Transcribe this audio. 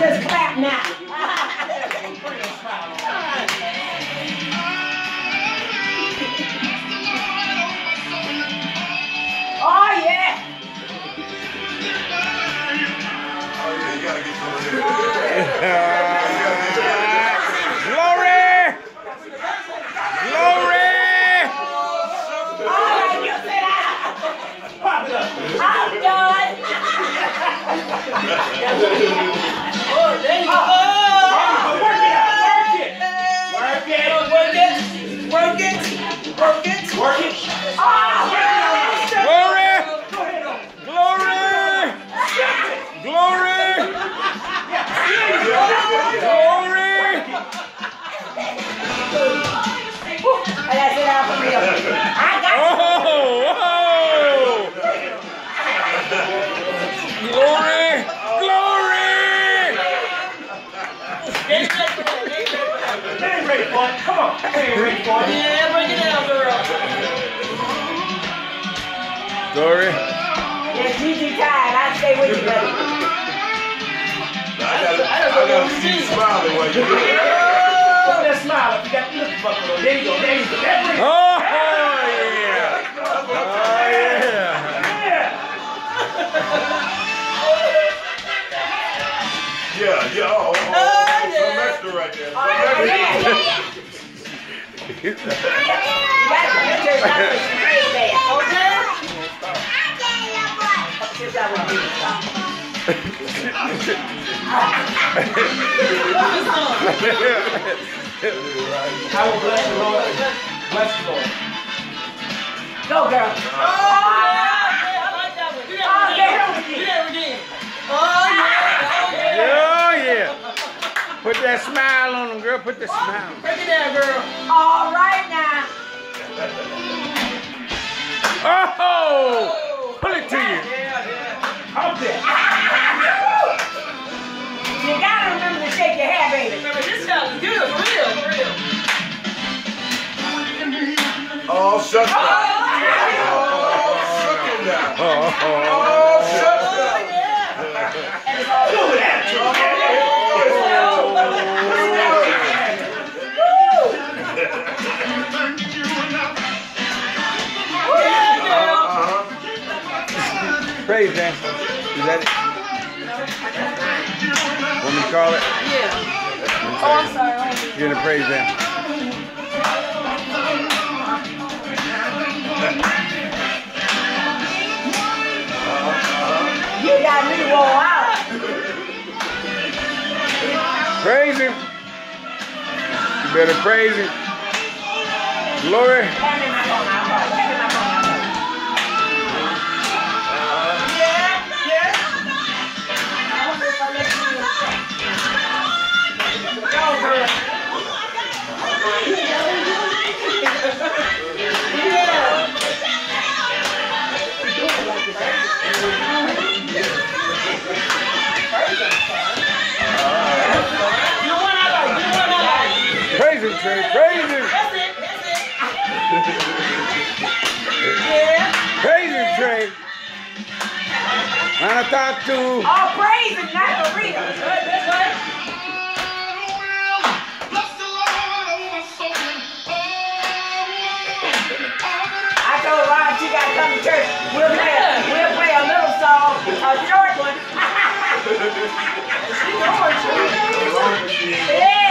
just clap now. Oh, yeah. Oh, yeah, you gotta get some of this. Glory! Glory! All right, you sit down. I'm done. Oh, there you go. Work it. Oh, Glory! Glory! Glory! Glory! I gotta sit down for real. I got Oh! Glory! Glory! They ain't ready for it. Come on. They ain't ready for it. Yeah, break it down, girl. Glory! Yeah, Gigi tired. I stay with you, buddy. I gotta see you smiling while you do it. Look at that smile. You got the lip buckle on. There you go. That brings it. Oh, yeah! Oh, yeah! Yeah. Oh, some extra right there. Some extra. You gotta come to church after some praise dance. Okay? Sit down with me. I will bless the Lord. Bless the Lord. Go, girl. I like that one. Do that again. Oh, yeah! Put that smile on them, girl. Put that smile. break it down, girl. All right now. Oh! Pull it to you. Up there. You gotta remember to shake your hair, baby. Remember, this sounds good, for real. Oh, shut up. Oh, shut it down. Oh, shut up. Do that. Praise dance. Is that it? Want me to call it? Yeah. Oh, I'm sorry. You're in a praise dance. You got me wore out. Praise him. You better praise him. Glory. Hand me my phone. I'll call you. Hand me my phone. Praise him, Trey. Praise him. Praise him, Trey. Wanna talk to? Oh, praise him, not for real. That's right. I told Ron she got to come to church. We'll play a little song, a short one. As long as she Yeah.